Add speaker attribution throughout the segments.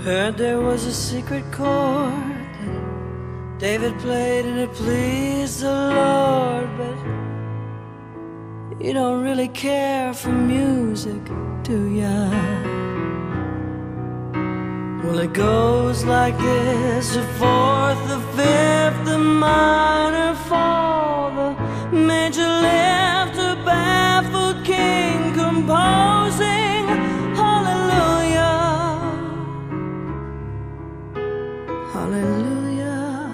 Speaker 1: Heard there was a secret chord that David played and it pleased the Lord, but you don't really care for music, do ya? Well, it goes like this: the fourth, the fifth, the minor fall, the major lift, the baffled king composing hallelujah, hallelujah,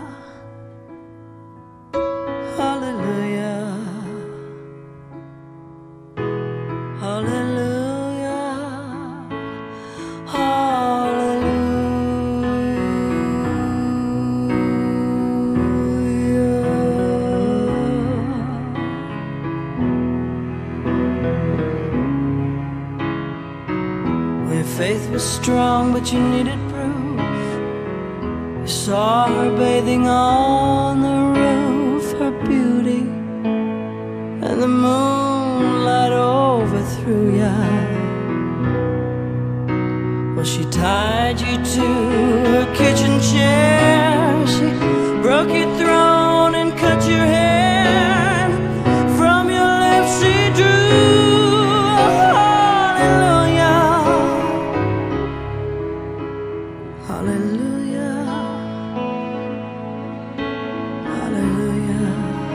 Speaker 1: hallelujah, hallelujah, faith was strong, but you needed proof. You saw her bathing on the roof, her beauty, and the moonlight overthrew ya. Well, she tied you to her kitchen chair, she broke your throne and cut your hair, and from your lips she drew hallelujah, hallelujah,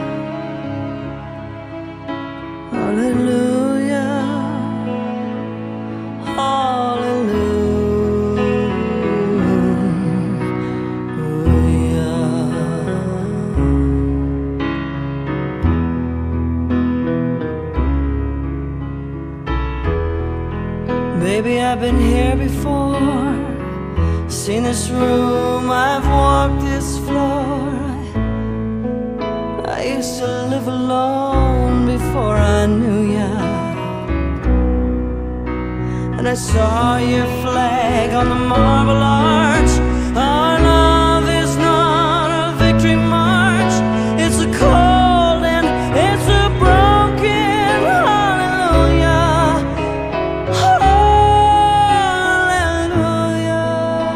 Speaker 1: hallelujah, hallelujah. Baby, I've been here before, seen this room, I've walked this floor. I used to live alone before I knew ya, and I saw your flag on the marble arch. Our love is not a victory march, it's a cold and it's a broken hallelujah, hallelujah,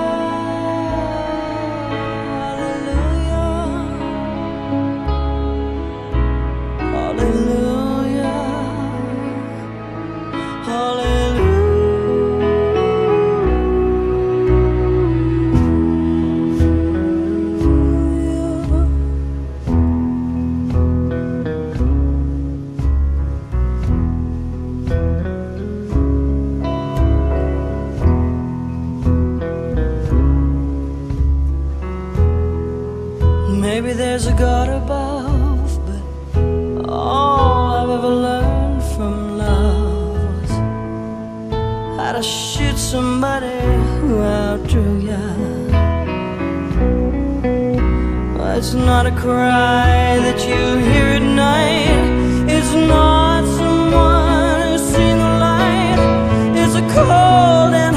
Speaker 1: hallelujah, hallelujah. Maybe there's a God above, but all I've ever learned from love was how to shoot somebody who outdrew ya. It's not a cry that you hear at night, it's not someone who's seen the light, it's a cold and